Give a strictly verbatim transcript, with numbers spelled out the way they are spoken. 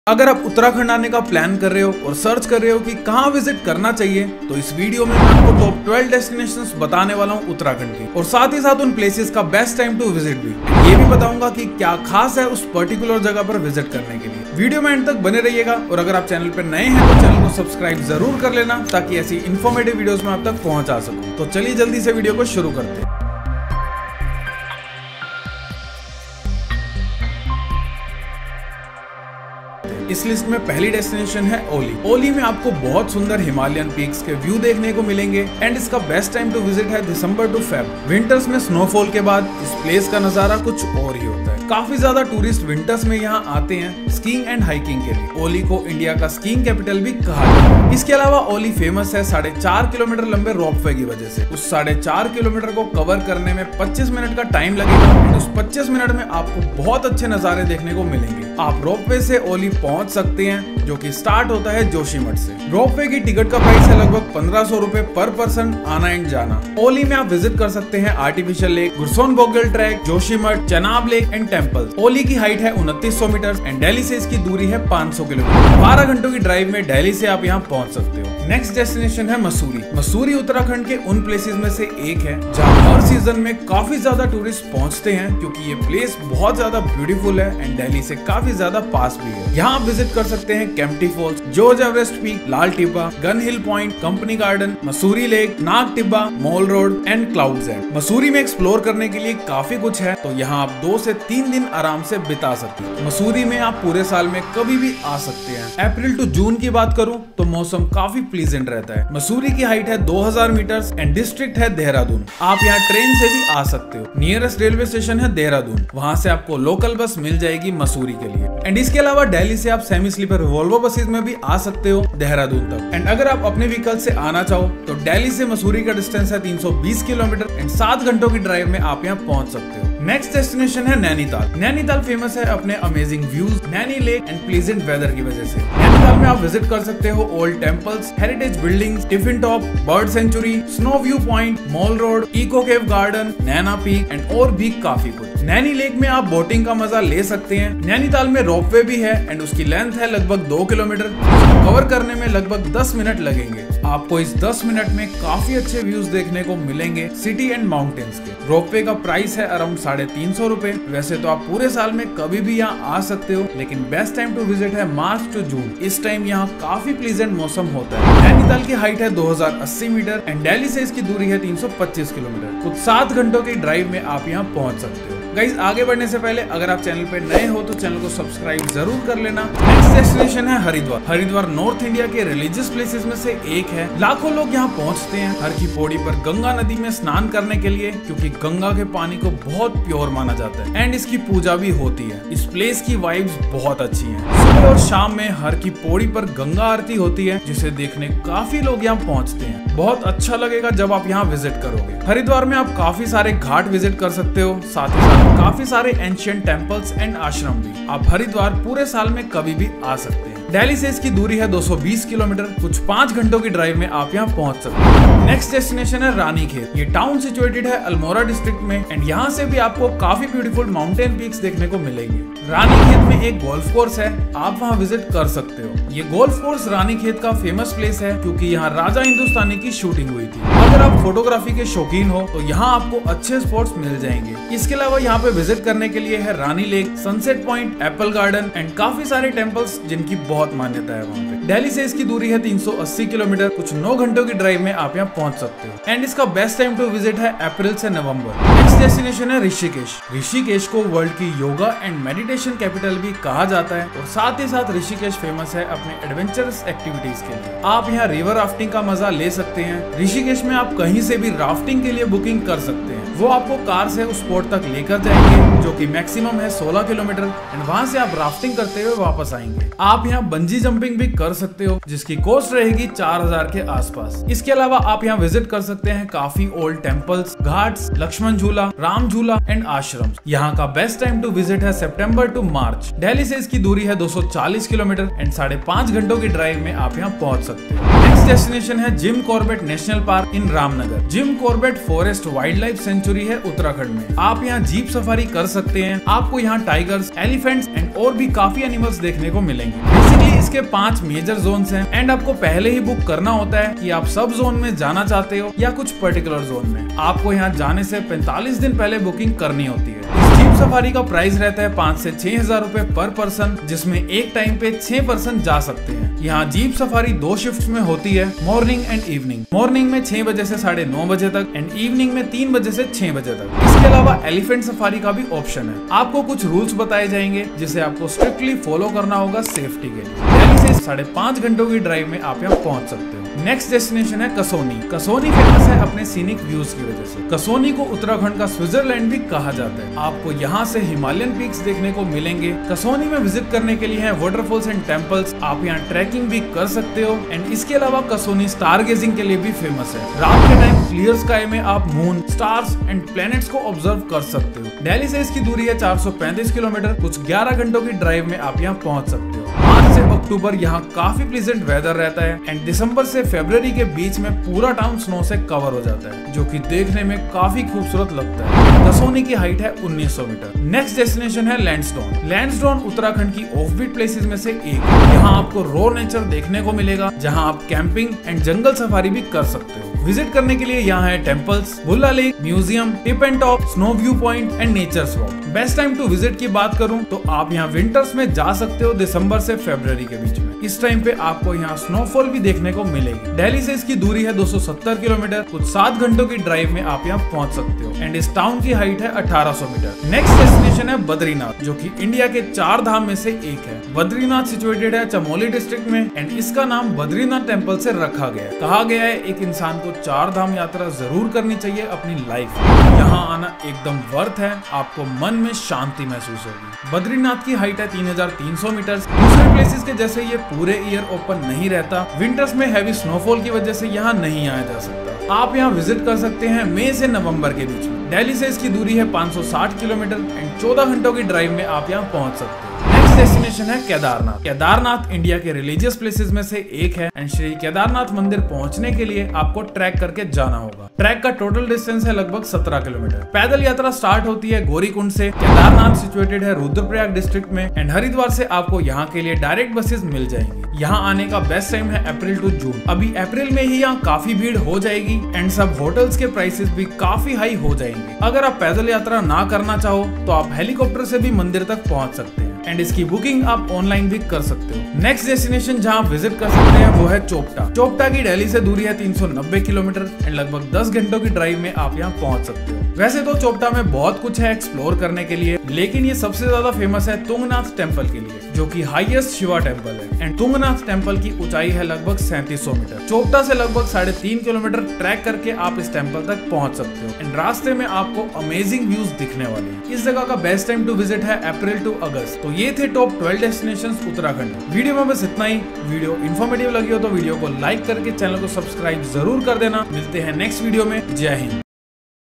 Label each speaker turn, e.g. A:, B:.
A: अगर आप उत्तराखंड आने का प्लान कर रहे हो और सर्च कर रहे हो कि कहाँ विजिट करना चाहिए, तो इस वीडियो में मैं आपको टॉप ट्वेल्व डेस्टिनेशंस बताने वाला हूँ उत्तराखंड की, और साथ ही साथ उन प्लेसेस का बेस्ट टाइम टू विजिट भी। ये भी बताऊंगा कि क्या खास है उस पर्टिकुलर जगह पर विजिट करने के लिए। वीडियो में एंड तक बने रहिएगा, और अगर आप चैनल पर नए हैं तो चैनल को सब्सक्राइब जरूर कर लेना, ताकि ऐसी इन्फॉर्मेटिव वीडियोस में आप तक पहुंचा सकूं। तो चलिए जल्दी से वीडियो को शुरू करते हैं। इस लिस्ट में पहली डेस्टिनेशन है ओली। ओली में आपको बहुत सुंदर हिमालयन पीक्स के व्यू देखने को मिलेंगे, एंड इसका बेस्ट टाइम टू विजिट है दिसंबर टू फेब। विंटर्स में स्नोफॉल के बाद इस प्लेस का नजारा कुछ और ही होता है। काफी ज्यादा टूरिस्ट विंटर्स में यहाँ आते हैं स्कीइंग एंड हाइकिंग के लिए। ओली को इंडिया का स्कीइंग कैपिटल भी कहा जाता है। इसके अलावा ओली फेमस है साढ़े चार किलोमीटर लंबे रोपवे की वजह से। उस साढ़े चार किलोमीटर को कवर करने में पच्चीस मिनट का टाइम लगेगा। उस पच्चीस मिनट में आपको बहुत अच्छे नजारे देखने को मिलेंगे। आप रोपवे से ओली पहुंच सकते हैं, जो कि स्टार्ट होता है जोशीमठ से। रोपवे की टिकट का प्राइस है लगभग पंद्रह सौ रूपए पर पर्सन आना एंड जाना। ओली में आप विजिट कर सकते हैं artificial lake, Gurson Bugyal trek, Joshimath, Chenab lake and temple. Auli की हाइट है उनतीस सौ मीटर एंड दिल्ली से इसकी दूरी है पाँच सौ किलोमीटर। बारह घंटों की ड्राइव में दिल्ली से आप यहाँ पहुँच सकते हो। नेक्स्ट डेस्टिनेशन है मसूरी। मसूरी उत्तराखंड के उन प्लेसेस में से एक है जहाँ हर सीजन में काफी ज्यादा टूरिस्ट पहुँचते हैं, क्योंकि ये प्लेस बहुत ज्यादा ब्यूटीफुल है एंड दिल्ली से काफी ज्यादा पास भी है। यहाँ आप विजिट कर सकते हैं Kempty falls, George Everest peak, Lal Tibba, gun hill point, company garden, Mussoorie lake, Nag Tibba, mall road and clouds end. Mussoorie में एक्सप्लोर करने के लिए काफी कुछ है, तो यहाँ आप दो से तीन दिन आराम से बिता सकते हैं। मसूरी में आप पूरे साल में कभी भी आ सकते हैं। अप्रैल टू जून की बात करूँ तो मौसम काफी प्लीजेंट रहता है। मसूरी की हाइट है दो हज़ार मीटर्स एंड डिस्ट्रिक्ट है देहरादून। आप यहाँ ट्रेन से भी आ सकते हो। नियरेस्ट रेलवे स्टेशन है देहरादून, वहाँ से आपको लोकल बस मिल जाएगी मसूरी के लिए। एंड इसके अलावा दिल्ली से आप सेमी स्लीपर वोल्वो बसेस में भी आ सकते हो देहरादून तक। एंड अगर आप अपने व्हीकल से आना चाहो तो दिल्ली से मसूरी का डिस्टेंस है तीन सौ बीस किलोमीटर एंड सात घंटों की ड्राइव में आप यहाँ पहुंच सकते हो। नेक्स्ट डेस्टिनेशन है नैनीताल। नैनीताल फेमस है अपने amazing views, Naini lake and pleasant weather की वजह से। नैनीताल में आप विजिट कर सकते हो old temples, heritage buildings, tiffin top, bird sanctuary, snow view point, mall road, eco cave garden, Naina peak and और भी काफी कुछ। नैनी लेक में आप बोटिंग का मजा ले सकते हैं। नैनीताल में रोपवे भी है एंड उसकी लेंथ है लगभग दो किलोमीटर। कवर करने में लगभग दस मिनट लगेंगे। आपको इस दस मिनट में काफी अच्छे व्यूज देखने को मिलेंगे सिटी एंड माउंटेन्स के। रोपवे का प्राइस है अराउंड साढ़े तीन सौ रूपए। वैसे तो आप पूरे साल में कभी भी यहाँ आ सकते हो, लेकिन बेस्ट टाइम टू विजिट है मार्च टू जून। इस टाइम यहाँ काफी प्लीजेंट मौसम होता है। नैनीताल की हाइट है दो हज़ार अस्सी मीटर एंड दिल्ली से इसकी दूरी है तीन सौ पच्चीस किलोमीटर। कुछ सात घंटों की ड्राइव में आप यहाँ पहुँच सकते हो। गाइस, आगे बढ़ने से पहले अगर आप चैनल पे नए हो तो चैनल को सब्सक्राइब जरूर कर लेना। नेक्स्ट डेस्टिनेशन है हरिद्वार। हरिद्वार नॉर्थ इंडिया के रिलीजियस प्लेसेस में से एक है। लाखों लोग यहाँ पहुँचते हैं हर की पौड़ी पर गंगा नदी में स्नान करने के लिए, क्योंकि गंगा के पानी को बहुत प्योर माना जाता है एंड इसकी पूजा भी होती है। इस प्लेस की वाइब्स बहुत अच्छी है। सुबह और शाम में हर की पौड़ी पर गंगा आरती होती है, जिसे देखने काफी लोग यहाँ पहुँचते हैं। बहुत अच्छा लगेगा जब आप यहाँ विजिट करोगे। हरिद्वार में आप काफी सारे घाट विजिट कर सकते हो, साथ ही साथ काफी सारे एंशिएंट टेम्पल्स एंड आश्रम भी। आप हरिद्वार पूरे साल में कभी भी आ सकते हैं। दिल्ली से इसकी दूरी है दो सौ बीस किलोमीटर। कुछ पाँच घंटों की ड्राइव में आप यहाँ पहुँच सकते हैं। नेक्स्ट डेस्टिनेशन है रानीखेत। ये टाउन सिचुएटेड है अल्मोड़ा डिस्ट्रिक्ट में एंड यहाँ से भी आपको काफी ब्यूटीफुल माउंटेन पीक्स देखने को मिलेंगे। रानीखेत में एक गोल्फ कोर्स है, आप वहाँ विजिट कर सकते हो। ये गोल्फ कोर्स रानीखेत का फेमस प्लेस है, क्योंकि यहाँ राजा हिंदुस्तानी की शूटिंग हुई थी। अगर आप फोटोग्राफी के शौकीन हो तो यहाँ आपको अच्छे स्पॉट्स मिल जाएंगे। इसके अलावा यहाँ पे विजिट करने के लिए है Rani lake, sunset point, apple garden and काफी सारे टेम्पल्स जिनकी बहुत मान्यता है वहाँ पे। दिल्ली से इसकी दूरी है तीन सौ अस्सी किलोमीटर। कुछ नौ घंटों की ड्राइव में आप यहाँ पहुँच सकते हो एंड इसका बेस्ट टाइम टू विजिट है अप्रैल से नवंबर। नेक्स्ट डेस्टिनेशन है ऋषिकेश। ऋषिकेश को वर्ल्ड की योगा एंड मेडिटेशन कैपिटल भी कहा जाता है, और साथ ही साथ ऋषिकेश फेमस है अपने एडवेंचरस एक्टिविटीज के लिए। आप यहाँ रिवर राफ्टिंग का मजा ले सकते हैं। ऋषिकेश में आप कहीं से भी राफ्टिंग के लिए बुकिंग कर सकते हैं। वो आपको कार से उस स्पॉट तक लेकर जाएंगे, जो कि मैक्सिमम है सोलह किलोमीटर एंड वहाँ से आप राफ्टिंग करते हुए वापस आएंगे। आप यहाँ बंजी जंपिंग भी कर सकते हो, जिसकी कॉस्ट रहेगी चार हजार के आसपास। इसके अलावा आप यहाँ विजिट कर सकते हैं काफी ओल्ड टेम्पल्स, घाट्स, लक्ष्मण झूला, राम झूला एंड आश्रम। यहाँ का बेस्ट टाइम टू विजिट है सितंबर टू मार्च। दिल्ली से इसकी दूरी है दो सौ चालीस किलोमीटर एंड साढ़े पाँच घंटों की ड्राइव में आप यहाँ पहुँच सकते हो। नेक्स्ट डेस्टिनेशन है Jim Corbett national park in Ramnagar. Jim Corbett forest wild life sanctuary है उत्तराखंड में। आप यहाँ जीप सफारी कर सकते हैं। आपको यहाँ टाइगर्स, एलिफेंट्स एंड और भी काफी एनिमल्स देखने को मिलेंगे। बेसिकली इसके पांच मेजर जोन्स हैं एंड आपको पहले ही बुक करना होता है कि आप सब जोन में जाना चाहते हो या कुछ पर्टिकुलर जोन में। आपको यहाँ जाने से पैंतालीस दिन पहले बुकिंग करनी होती है। जीप सफारी का प्राइस रहता है पाँच से छह हजार रूपए पर पर्सन, जिसमें एक टाइम पे छह पर्सन जा सकते हैं। यहाँ जीप सफारी दो शिफ्ट में होती है, मॉर्निंग एंड इवनिंग। मॉर्निंग में छह बजे से साढ़े नौ बजे तक एंड इवनिंग में तीन बजे से छह बजे तक। इसके अलावा एलिफेंट सफारी का भी ऑप्शन है। आपको कुछ रूल्स बताए जाएंगे जिसे आपको स्ट्रिक्टली फॉलो करना होगा सेफ्टी के लिए। दिल्ली से साढ़े पाँच घंटों की ड्राइव में आप यहाँ पहुँच सकते हो। नेक्स्ट डेस्टिनेशन है कसोनी। कसोनी फेमस है अपने सीनिक व्यूज की वजह से। कसोनी को उत्तराखंड का स्विट्जरलैंड भी कहा जाता है। आपको यहाँ से हिमालयन पीक्स देखने को मिलेंगे। कसोनी में विजिट करने के लिए है वाटरफॉल्स एंड टेम्पल्स। आप यहाँ ट्रैकिंग भी कर सकते हो एंड इसके अलावा कसोनी स्टार गेजिंग के लिए भी फेमस है। रात के टाइम क्लियर स्काई में आप मून, स्टार्स एंड प्लैनेट्स को ऑब्जर्व कर सकते हो। दिल्ली से इसकी दूरी है चार सौ पैंतीस किलोमीटर। कुछ ग्यारह घंटों की ड्राइव में आप यहाँ पहुँच सकते हो। मार्च से अक्टूबर यहाँ काफी प्लीजेंट वेदर रहता है एंड दिसंबर से फरवरी के बीच में पूरा टाउन स्नो से कवर हो जाता है, जो कि देखने में काफी खूबसूरत लगता है। कसोनी की हाइट है उन्नीस सौ मीटर। नेक्स्ट डेस्टिनेशन है लैंडस्टोन। लैंडस्टोन उत्तराखंड की ऑफबीट प्लेसेस में से एक है। यहाँ आपको रॉ नेचर देखने को मिलेगा, जहाँ आप कैंपिंग एंड जंगल सफारी भी कर सकते हो। विजिट करने के लिए यहाँ है temples, Bulla lake, museum, tip and top, snow view point and nature walk. Best time to visit की बात करूँ तो आप यहाँ विंटर्स में जा सकते हो, दिसंबर से फरवरी के बीच में। इस टाइम पे आपको यहाँ स्नोफॉल भी देखने को मिलेगी। दिल्ली से इसकी दूरी है दो सौ सत्तर किलोमीटर। कुछ सात घंटों की ड्राइव में आप यहाँ पहुँच सकते हो एंड इस टाउन की हाइट है अठारह सौ मीटर। नेक्स्ट डेस्टिनेशन है बद्रीनाथ, जो कि इंडिया के चार धाम में से एक है। बद्रीनाथ सिचुएटेड है चमोली डिस्ट्रिक्ट में एंड इसका नाम बद्रीनाथ टेम्पल से रखा गया है। कहा गया है एक इंसान को चार धाम यात्रा जरूर करनी चाहिए अपनी लाइफ में। यहाँ आना एकदम वर्थ है, आपको मन में शांति महसूस होगी। बद्रीनाथ की हाइट है तीन हजार तीन सौ मीटर। दूसरे प्लेसेस के जैसे ये पूरे ईयर ओपन नहीं रहता। विंटर्स में हैवी स्नोफॉल की वजह से यहाँ नहीं आया जा सकता। आप यहाँ विजिट कर सकते हैं मई से नवंबर के बीच में। दिल्ली से इसकी दूरी है पाँच सौ साठ किलोमीटर एंड चौदह घंटों की ड्राइव में आप यहाँ पहुँच सकते हो। नेक्स्ट डेस्टिनेशन है केदारनाथ। केदारनाथ इंडिया के रिलीजियस प्लेसेस में से एक है एंड श्री केदारनाथ मंदिर पहुंचने के लिए आपको ट्रैक करके जाना होगा। ट्रैक का टोटल डिस्टेंस है लगभग सत्रह किलोमीटर। पैदल यात्रा स्टार्ट होती है गौरीकुंड से। केदारनाथ सिचुएटेड है रुद्रप्रयाग डिस्ट्रिक्ट में एंड हरिद्वार से आपको यहाँ के लिए डायरेक्ट बसेस मिल जाएंगी। यहाँ आने का बेस्ट टाइम है अप्रैल टू जून। अभी अप्रैल में ही यहाँ काफी भीड़ हो जाएगी एंड सब होटल्स के प्राइसेस भी काफी हाई हो जाएंगे। अगर आप पैदल यात्रा ना करना चाहो तो आप हेलीकॉप्टर से भी मंदिर तक पहुँच सकते हैं एंड इसकी बुकिंग आप ऑनलाइन भी कर सकते हो। नेक्स्ट डेस्टिनेशन जहां विजिट कर सकते हैं वो है चोपटा। चोपटा की दिल्ली से दूरी है तीन सौ नब्बे किलोमीटर एंड लगभग दस घंटों की ड्राइव में आप यहां पहुंच सकते हो। वैसे तो चोपटा में बहुत कुछ है एक्सप्लोर करने के लिए, लेकिन ये सबसे ज्यादा फेमस है तुंगनाथ टेम्पल के लिए, जो कि हाईएस्ट शिवा टेम्पल है एंड तुंगनाथ टेम्पल की ऊंचाई है लगभग सैंतीस सौ मीटर। चोपटा से लगभग साढ़े तीन किलोमीटर ट्रैक करके आप इस टेम्पल तक पहुंच सकते हो एंड रास्ते में आपको अमेजिंग व्यूज दिखने वाले हैं। इस जगह का बेस्ट टाइम टू विजिट है अप्रैल टू अगस्त। तो ये थे top twelve destinations Uttarakhand. Video में बस इतना ही। वीडियो इन्फॉर्मेटिव लगी हो तो वीडियो को लाइक करके चैनल को सब्सक्राइब जरूर कर देना। मिलते हैं नेक्स्ट वीडियो में। जय हिंद।